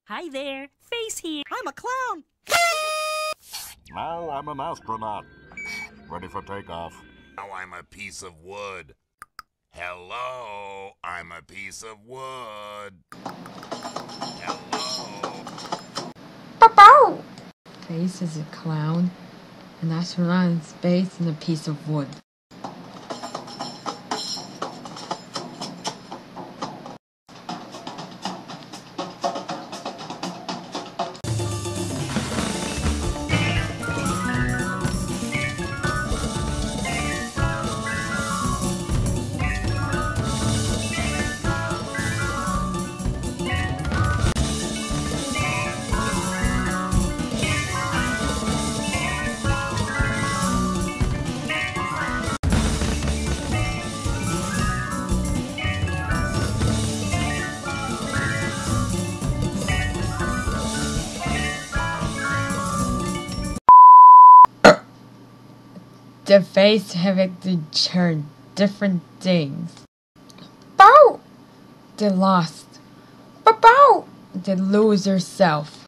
Hi there, Face here. I'm a clown. Now I'm an astronaut. Ready for takeoff. Now I'm a piece of wood. Hello, I'm a piece of wood. Hello. Bow! Face is a clown, an astronaut in space, and a piece of wood. The face have to turn different things. Bow! They lost. Bow! They lose herself.